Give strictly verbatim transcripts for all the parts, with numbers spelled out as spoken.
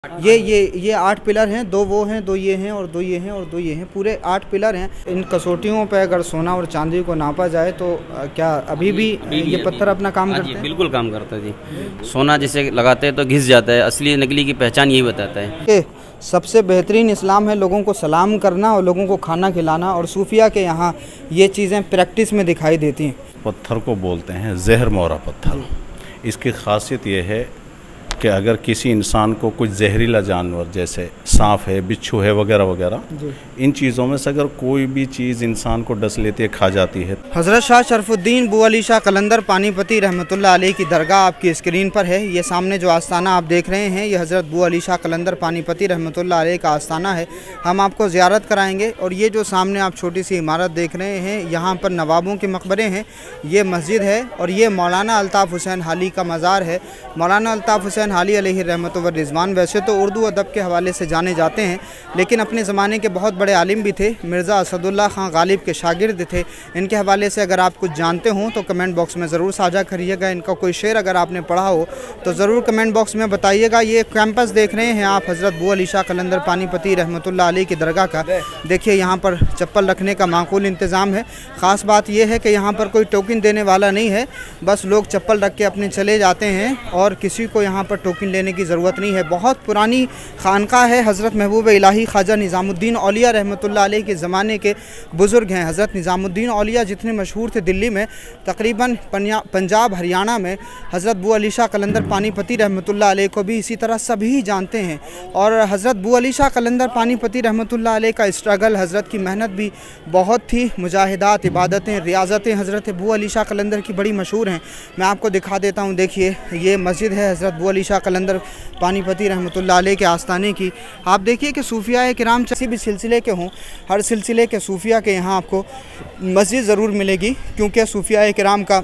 ये ये ये आठ पिलर हैं, दो वो हैं, दो ये हैं और दो ये हैं और दो ये हैं, पूरे आठ पिलर हैं। इन कसौटियों पे अगर सोना और चांदी को नापा जाए तो क्या अभी भी अभी ये पत्थर अपना काम करते हैं? बिल्कुल काम करता है जी। सोना जैसे लगाते हैं तो घिस जाता है, असली नकली की पहचान यही बताता है कि सबसे बेहतरीन इस्लाम है लोगों को सलाम करना और लोगों को खाना खिलाना, और सूफिया के यहाँ ये चीज़ें प्रैक्टिस में दिखाई देती हैं। पत्थर को बोलते हैं जहर मोरा पत्थर। इसकी खासियत यह है कि अगर किसी इंसान को कुछ जहरीला जानवर जैसे सांप है, बिच्छू है वगैरह वगैरह, इन चीज़ों में से अगर कोई भी चीज़ इंसान को डस लेती है, खा जाती है। हज़रत शाह शरफुद्दीन बू अली शाह कलंदर पानीपती रहमतुल्लाह अलैह की दरगाह आपकी स्क्रीन पर है। ये सामने जो आस्थाना आप देख रहे हैं, ये हज़रत बू अली शाह कलंदर पानीपती रहमतुल्लाह अलैह का आस्थाना है। हम आपको ज़ियारत कराएंगे। और ये जो सामने आप छोटी सी इमारत देख रहे हैं, यहाँ पर नवाबों के मकबरे हैं, ये मस्जिद है और ये मौलाना अल्ताफ़ हुसैन हाली का मज़ार है। मौलाना अल्ताफ़ हुसैन हाली अलैहि रहमत व रिज़वान वैसे तो उर्दू अदब के हवाले से जाने जाते हैं, लेकिन अपने ज़माने के बहुत बड़े आलिम भी थे। मिर्ज़ा असदुल्ला खां गालिब के शागिर्द थे। इनके हवाले से अगर आप कुछ जानते हों तो कमेंट बॉक्स में ज़रूर साझा करिएगा। इनका कोई शेर अगर आपने पढ़ा हो तो ज़रूर कमेंट बॉक्स में बताइएगा। ये कैंपस देख रहे हैं आप हज़रत बू अली शाह कलंदर पानीपती रहमतुल्लाह अलैह की दरगाह का। देखिए यहाँ पर चप्पल रखने का माकूल इंतज़ाम है। ख़ास बात यह है कि यहाँ पर कोई टोकन देने वाला नहीं है, बस लोग चप्पल रख के अपने चले जाते हैं और किसी को यहाँ पर टोकन लेने की ज़रूरत नहीं है। बहुत पुरानी खानका है। हज़रत महबूब इलाही ख्वाजा निज़ामुद्दीन औलिया रहमतुल्लाह अलैह के ज़माने के बुज़ुर्ग हैं। हज़रत निज़ामुद्दीन औलिया जितने मशहूर थे दिल्ली में, तकरीबन पंजाब हरियाणा में हज़रत बू अली शाह कलंदर पानीपती रहमतुल्लाह अलैह को भी इसी तरह सभी जानते हैं। और हज़रत बू अली शाह कलंदर पानीपती रहमतुल्लाह अलैह का स्ट्रगल, हज़रत की मेहनत भी बहुत थी। मुजाहिदात, इबादतें, रियाज़तें हज़रत बू अली शाह कलंदर की बड़ी मशहूर हैं। मैं आपको दिखा देता हूँ। देखिए ये मस्जिद है हज़रत बू अली शाह कलंदर पानीपती रहमतुल्लाह अलैह के आस्थाने की। आप देखिए कि सूफिया किराम किसी भी सिलसिले के हों, हर सिलसिले के सूफिया के यहाँ आपको मस्जिद ज़रूर मिलेगी, क्योंकि सूफिया किराम का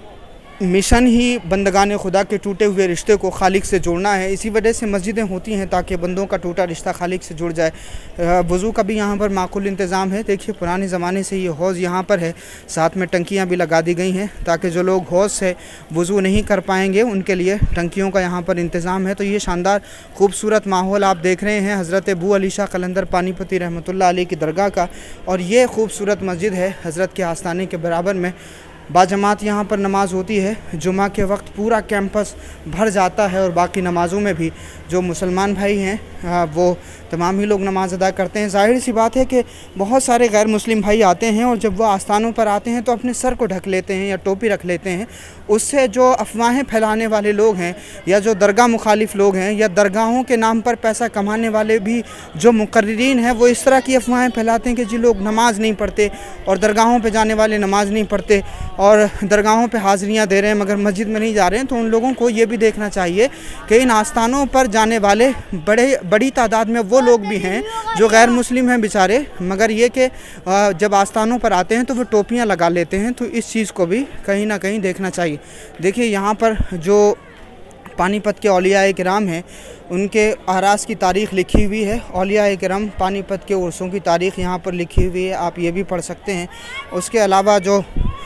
मिशन ही बंदगान खुदा के टूटे हुए रिश्ते को खालिक से जोड़ना है। इसी वजह से मस्जिदें होती हैं ताकि बंदों का टूटा रिश्ता खालिक से जुड़ जाए। वज़ू का भी यहाँ पर माकूल इंतज़ाम है। देखिए पुराने ज़माने से ये हौज़ यहाँ पर है, साथ में टंकियाँ भी लगा दी गई हैं ताकि जो लोग हौज़ से वज़ू नहीं कर पाएंगे उनके लिए टंकियों का यहाँ पर इंतज़ाम है। तो ये शानदार खूबसूरत माहौल आप देख रहे हैं हज़रत बू अली शाह कलंदर पानीपती रहमतुल्लाह अलैह की दरगाह का। और ये खूबसूरत मस्जिद है हज़रत के आस्थाने के बराबर में। बाजमात यहाँ पर नमाज़ होती है। जुमा के वक्त पूरा कैंपस भर जाता है और बाकी नमाज़ों में भी जो मुसलमान भाई हैं वो तमाम ही लोग नमाज़ अदा करते हैं। ज़ाहिर सी बात है कि बहुत सारे गैर मुस्लिम भाई आते हैं और जब वो आस्थानों पर आते हैं तो अपने सर को ढक लेते हैं या टोपी रख लेते हैं। उससे जो अफवाहें फैलाने वाले लोग हैं या जो दरगाह मुखालिफ लोग हैं या दरगाहों के नाम पर पैसा कमाने वाले भी जो मुकर्रिरीन हैं, वो इस तरह की अफवाहें फैलाते हैं कि जी लोग नमाज़ नहीं पढ़ते और दरगाहों पर जाने वाले नमाज़ नहीं पढ़ते और दरगाहों पे हाज़िरियाँ दे रहे हैं मगर मस्जिद में नहीं जा रहे हैं। तो उन लोगों को ये भी देखना चाहिए कि इन आस्थानों पर जाने वाले बड़े बड़ी तादाद में वो लोग भी हैं जो गैर मुस्लिम हैं बेचारे, मगर ये कि जब आस्थानों पर आते हैं तो वो टोपियाँ लगा लेते हैं। तो इस चीज़ को भी कहीं ना कहीं देखना चाहिए। देखिए यहाँ पर जो पानीपत के औलिया किराम हैं उनके आरास की तारीख़ लिखी हुई है। औलिया किराम पानीपत के उर्सों की तारीख़ यहाँ पर लिखी हुई है, आप ये भी पढ़ सकते हैं। उसके अलावा जो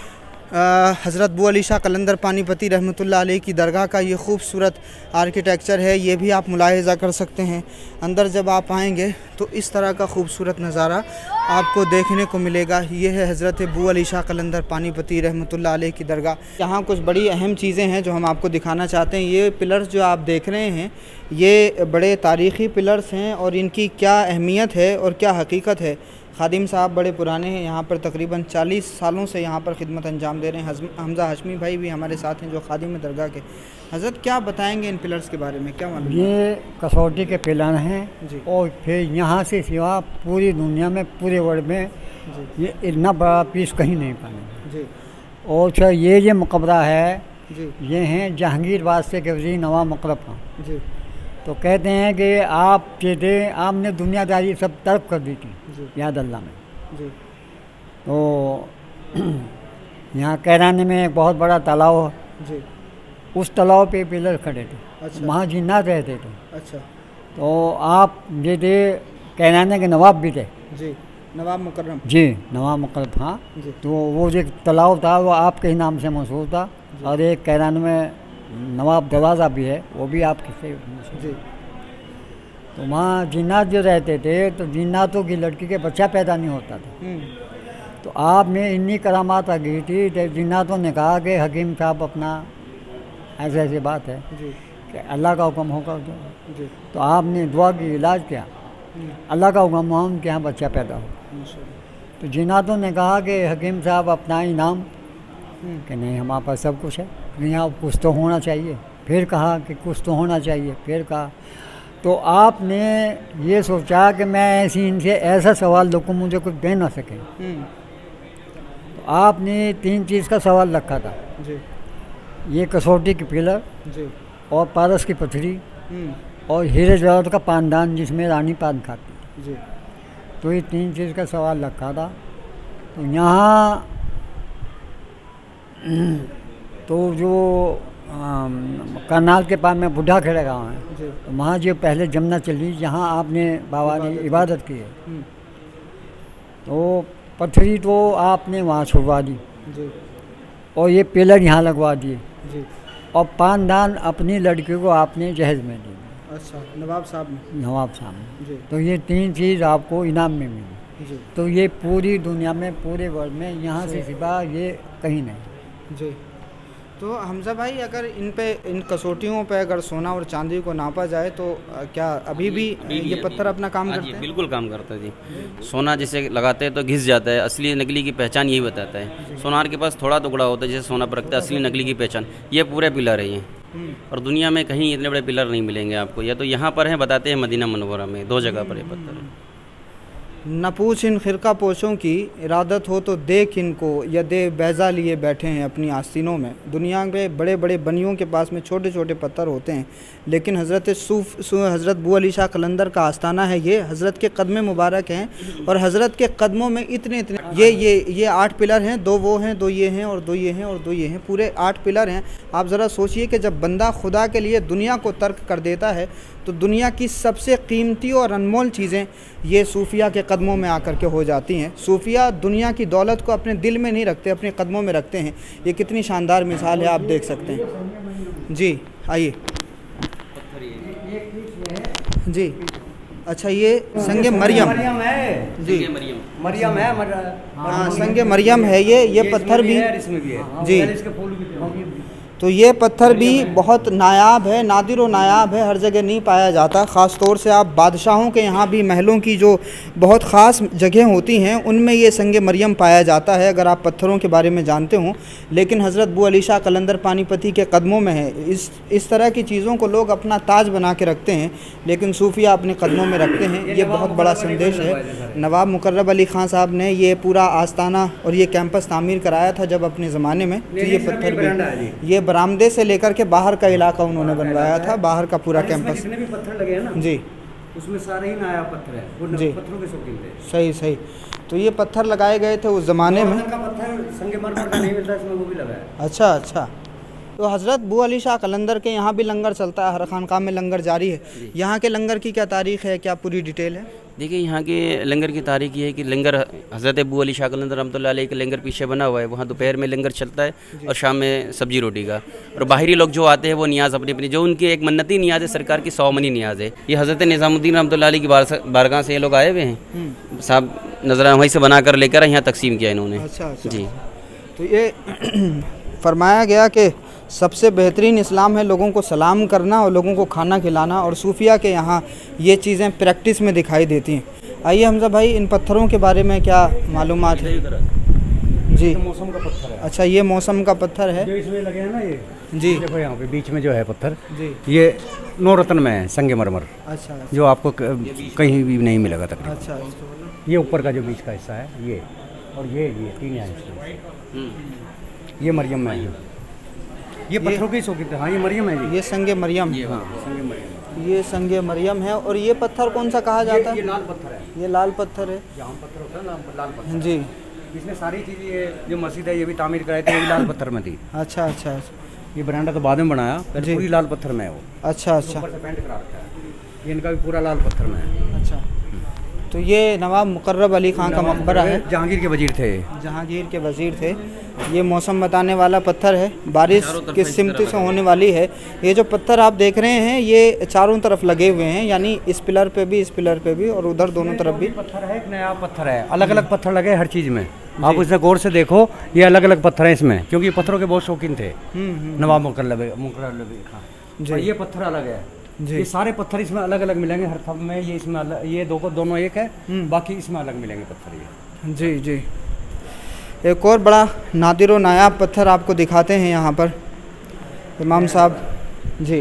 हज़रत बू अली शाह कलंदर पानीपती रहमतुल्लाह अलैह की दरगाह का ये खूबसूरत आर्किटेक्चर है, ये भी आप मुलाहिज़ा कर सकते हैं। अंदर जब आप आएंगे तो इस तरह का खूबसूरत नज़ारा आपको देखने को मिलेगा। ये है हज़रत बू अली शाह कलंदर पानीपती रहमतुल्लाह अलैह की दरगाह। यहाँ कुछ बड़ी अहम चीज़ें हैं जो हम आपको दिखाना चाहते हैं। ये पिलर्स जो आप देख रहे हैं ये बड़े तारीख़ी पिलर्स हैं और इनकी क्या अहमियत है और क्या हकीकत है। खादिम साहब बड़े पुराने हैं, यहाँ पर तकरीबन चालीस सालों से यहाँ पर खिदमत अंजाम दे रहे हैं। हमज़ा हाशमी भाई भी हमारे साथ हैं जो खादिम दरगाह के। हज़रत क्या बताएंगे इन पिलर्स के बारे में, क्या मालूम? ये कसौटी के पिलर हैं जी। और फिर यहाँ से सिवा पूरी दुनिया में, पूरे वर्ल्ड में जी। ये इतना बड़ा पीस कहीं नहीं पाएंगे जी। और अच्छा ये ये मकबरा है जी, ये हैं जहांगीर बादशाह के वज़ीर नवाब मुकर्रम खां जी। तो कहते हैं कि आप थे आपने दुनियादारी सब तर्क कर दी थी याद अल्लाह में जी। तो यहाँ कैराने में एक बहुत बड़ा तालाब जी, उस तालाब पे पिलर खड़े थे। अच्छा। वहाँ जिन्नात रहते थे। अच्छा। तो आप ये थे कैराने के नवाब भी थे जी, नवाब मुकर्रम जी, नवाब मुकर्रम हाँ जी। तो वो जो तालाब था वो आपके ही नाम से मशहूर था। और एक कैराने में नवाब दरवाज़ा भी है, वो भी आपके से जी। तो वहाँ जिन्नात जो रहते थे तो जिन्नातों की लड़की के बच्चा पैदा नहीं होता था। तो आप में इन्नी करामात आ गई थी तो जिन्नातों ने कहा कि हकीम साहब अपना ऐसे ऐसी बात है जी कि अल्लाह का हुक्म होगा तो, जी तो आपने दुआ की इलाज किया, अल्लाह का हुक्म हुआ उनके यहाँ बच्चा पैदा हो। तो जिन्नातों ने कहा कि हकीम साहब अपना इनाम कि नहीं हमारे पास सब कुछ है, नहीं आप कुछ तो होना चाहिए। फिर कहा कि कुछ तो होना चाहिए। फिर कहा तो आपने ये सोचा कि मैं ऐसी इनसे ऐसा सवाल लूँ मुझे कुछ दे ना सके। तो आपने तीन चीज़ का सवाल रखा था जी ये कसौटी की पिलर जी और पारस की पथरी और हीरे जवाहर का पानदान जिसमें रानी पान खाती। जी तो ये तीन चीज़ का सवाल रखा था। तो यहाँ तो जो करनाल के पास में बुढ़ा खेड़ा गाँव है तो वहाँ जो पहले जमुना चली जहाँ आपने बाबा ने इबादत की है तो पथरी तो आपने वहाँ छुड़वा दी जी और ये पिलर यहाँ लगवा दिए जी और पानदान अपनी लड़की को आपने जहेज में दी। अच्छा नवाब साहब ने नवाब साहब ने। जी तो ये तीन चीज़ आपको इनाम में मिली। जी तो ये पूरी दुनिया में पूरे वर्ल्ड में यहाँ से सिवा ये कहीं नहीं। जी तो हमजा भाई अगर इन पे इन कसौटियों पे अगर सोना और चांदी को नापा जाए तो अ, क्या अभी भी ये पत्थर अपना काम हाँ करते जी हैं? बिल्कुल काम करता है जी। सोना जैसे लगाते हैं तो घिस जाता है, असली नकली की पहचान यही बताता है। सोनार के पास थोड़ा टुकड़ा होता है जैसे सोना पर रखता है, असली नकली की पहचान ये पूरे पिलर है ये। और दुनिया में कहीं इतने बड़े पिलर नहीं मिलेंगे आपको, या तो यहाँ पर हैं बताते हैं मदीना मनोवरा में, दो जगह पर ये पत्थर है। न पूछ इन खिरका पोशों की इरादत हो तो देख इनको, या दे बैजा लिए बैठे हैं अपनी आस्तीनों में। दुनिया के बड़े बड़े बनियों के पास में छोटे छोटे पत्थर होते हैं, लेकिन हज़रत सूफ हज़रत बू अली शाह कलंदर का आस्थाना है ये। हज़रत के कदम मुबारक हैं और हज़रत के कदमों में इतने इतने ये ये ये आठ पिलर हैं, दो वो हैं, दो ये हैं और दो ये हैं और दो ये हैं, पूरे आठ पिलर हैं। आप ज़रा सोचिए कि जब बंदा खुदा के लिए दुनिया को तर्क कर देता है तो दुनिया की सबसे कीमती और अनमोल चीज़ें ये सूफिया के कदमों में आकर के हो जाती हैं। सूफिया दुनिया की दौलत को अपने दिल में नहीं रखते, अपने कदमों में रखते हैं। ये कितनी शानदार मिसाल है, आप देख सकते हैं। जी आइए जी। अच्छा ये संगे मरियम मरियम है जी, मरियम मरियम है मर... हाँ संगे मरियम है ये। ये पत्थर भी इसमें भी है जी। इसके फूल भी तो ये पत्थर भी बहुत नायाब है, नादिर व नायाब है, हर जगह नहीं पाया जाता। ख़ास तौर से आप बादशाहों के यहाँ भी महलों की जो बहुत ख़ास जगह होती हैं उनमें ये संगे मरियम पाया जाता है, अगर आप पत्थरों के बारे में जानते हों। लेकिन हज़रत बू अली शाह कलंदर पानीपती के कदमों में है। इस इस तरह की चीज़ों को लोग अपना ताज बना के रखते हैं, लेकिन सूफिया अपने कदमों में रखते हैं। ये बहुत बड़ा संदेश है। नवाब मुकर्रम अली ख़ान साहब ने ये पूरा आस्थाना और ये कैंपस तामीर कराया था जब अपने ज़माने में। तो ये पत्थर भी ये बरामदे से लेकर के बाहर का इलाका उन्होंने बनवाया था, बाहर का पूरा कैंपस। जितने भी पत्थर लगे हैं ना जी उसमें सारे ही नायाब पत्थर है, वो जी। पत्थरों के शौकीन थे। सही सही। तो ये पत्थर लगाए गए थे उस ज़माने में। का पत्थर संगमरमर का नहीं मिलता, इसमें वो भी लगा है। अच्छा अच्छा। तो हज़रत बू अली शाह कलंदर के यहाँ भी लंगर चलता है, हर खानकाह में लंगर जारी है। यहाँ के लंगर की क्या तारीख़ है, क्या पूरी डिटेल है? देखिए यहाँ के लंगर की तारीख ये है कि लंगर हज़रत अबू अली शाह कलंदर रहमतुल्लाह अलैह के लंगर पीछे बना हुआ है, वहाँ दोपहर में लंगर चलता है और शाम में सब्जी रोटी का। और बाहरी लोग जो आते हैं वो नियाज़ अपनी अपनी, जो उनकी एक मन्नती नियाज़ है, सरकार की सौ मनी नियाज़ है। ये हज़रत निज़ामुद्दीन रहमतुल्लाह अलैह की बारगाह से ये लोग आए हुए हैं साहब, नजराना वहीं से बना कर लेकर यहाँ तकसीम किया इन्होंने। अच्छा अच्छा। जी तो ये फरमाया गया कि सबसे बेहतरीन इस्लाम है लोगों को सलाम करना और लोगों को खाना खिलाना, और सूफिया के यहाँ ये चीज़ें प्रैक्टिस में दिखाई देती हैं। आइए हमजा भाई इन पत्थरों के बारे में क्या मालूमात है? जी मौसम का पत्थर है। अच्छा ये मौसम का पत्थर है जो इसमें लगे हैं ना ये जी। देखो यहाँ पे बीच में जो है पत्थर जी। ये नौरत्न में है, संगमरमर, अच्छा अच्छा जो आपको क- कहीं भी नहीं मिलेगा तकरीबन। अच्छा अच्छा। ये ऊपर का जो बीच का हिस्सा है ये, और ये ये तीन यहाँ हिस्से। ये मरियम में है, ये पत्थरों की शौकीन थे। हाँ ये मरियम है जी। ये संगे मरियम, हाँ संगे मरियम। ये संगे मरियम है। और ये पत्थर कौन सा कहा जाता ये है? लाल पत्थर है, ये लाल पत्थर है यहाँ पत्थर होता है ना, लाल पत्थर। जी। इसमें सारी चीज़ें, ये जो मस्जिद है ये भी तामीर कराई थी, ये भी लाल पत्थर में थी। अच्छा अच्छा अच्छा। ये बरांडा तो बाद में बनाया, जी। पहले पूरी लाल पत्थर में है वो, अच्छा अच्छा ऊपर से पेंट करा रखा है। ये इनका भी पूरा लाल पत्थर में है। अच्छा। तो ये नवाब मुकर्रम अली खां का मकबरा है। जहांगीर के वजीर थे। जहांगीर के वजीर थे। ये मौसम बताने वाला पत्थर है, बारिश किस सिमत से होने वाली है। ये जो पत्थर आप देख रहे हैं ये चारों तरफ लगे हुए हैं, यानी इस पिलर पे भी, इस पिलर पे भी और उधर दोनों तरफ भी पत्थर है। एक नया पत्थर है, अलग अलग पत्थर लगे हर चीज़ में। आप उसे गौर से देखो, ये अलग अलग पत्थर हैं इसमें, क्योंकि पत्थरों के बहुत शौकीन थे नवाब मुकर्रम मुकर्रम अली खां। ये पत्थर अलग है, ये सारे पत्थर इसमें अलग अलग मिलेंगे हर थब में। ये इसमें अलग, ये दो को दोनों एक है, बाकी इसमें अलग मिलेंगे पत्थर ये। जी जी। एक और बड़ा नादिर व नायाब पत्थर आपको दिखाते हैं यहाँ पर इमाम साहब जी।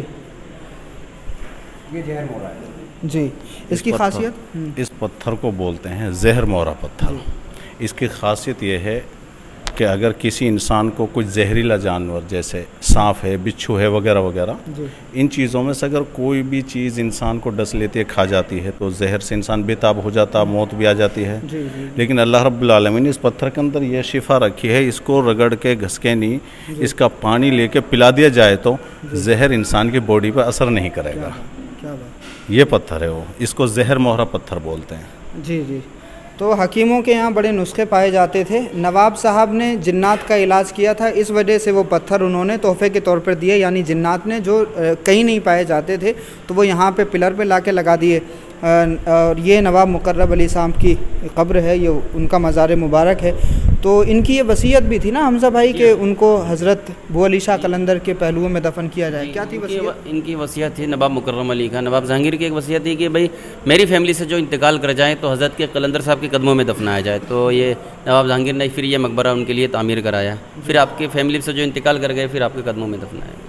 ये जहर मोरा है जी। इसकी खासियत, इस पत्थर को बोलते हैं जहर मोरा पत्थर। इसकी खासियत ये है कि अगर किसी इंसान को कुछ जहरीला जानवर जैसे सांप है, बिच्छू है वगैरह वगैरह, इन चीज़ों में से अगर कोई भी चीज़ इंसान को डस लेती है, खा जाती है, तो जहर से इंसान बेताब हो जाता, मौत भी आ जाती है। जी, जी। लेकिन अल्लाह रब्बुल आलमीन ने इस पत्थर के अंदर यह शिफा रखी है, इसको रगड़ के घसके नहीं, इसका पानी लेके पिला दिया जाए तो जहर इंसान की बॉडी पर असर नहीं करेगा। क्या बात। ये पत्थर है वो, इसको जहर मोहरा पत्थर बोलते हैं। जी जी। तो हकीमों के यहाँ बड़े नुस्खे पाए जाते थे। नवाब साहब ने जिन्नात का इलाज किया था, इस वजह से वो पत्थर उन्होंने तोहफे के तौर पर दिए, यानी जिन्नात ने जो कहीं नहीं पाए जाते थे तो वो यहाँ पे पिलर पे लाके लगा दिए। और ये नवाब मुकर्रम अली साहब की कब्र है, ये उनका मज़ार मुबारक है। तो इनकी ये वसीयत भी थी ना हमजा भाई कि उनको हज़रत बू अली शाह कलंदर के पहलुओं में दफन किया जाए। क्या थी वसीयत? इनकी वसीयत थी नवाब मुकर्रम अली खां, नवाब जहांगीर की एक वसीयत थी कि भाई मेरी फैमिली से जो इंतकाल कर जाए तो हज़रत के कलंदर साहब के कदमों में दफनाया जाए। तो ये नवाब जहांगीर ने फिर ये मकबरा उनके लिए तामीर कराया, फिर आपकी फैमिली से जो इंतकाल कर गए फिर आपके कदमों में दफनाया।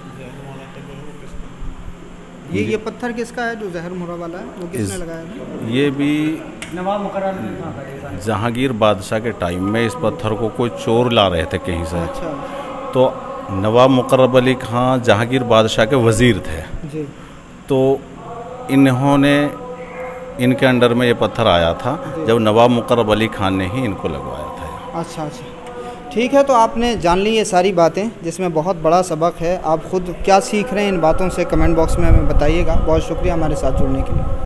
ये ये पत्थर किसका है जो जहर मोरा वाला है, वो किसने लगाया था? ये भी नवाब मुकर्रम अली खां का। जहांगीर बादशाह के टाइम में इस पत्थर को कोई चोर ला रहे थे कहीं से। अच्छा। तो नवाब मुकर्रम अली खां जहांगीर बादशाह के वज़ीर थे जी। तो इन्होंने, इनके अंडर में ये पत्थर आया था जब नवाब मुकर्रम अली खान ने ही इनको लगवाया था। अच्छा अच्छा, ठीक है। तो आपने जान ली ये सारी बातें, जिसमें बहुत बड़ा सबक है। आप ख़ुद क्या सीख रहे हैं इन बातों से कमेंट बॉक्स में हमें बताइएगा। बहुत शुक्रिया हमारे साथ जुड़ने के लिए।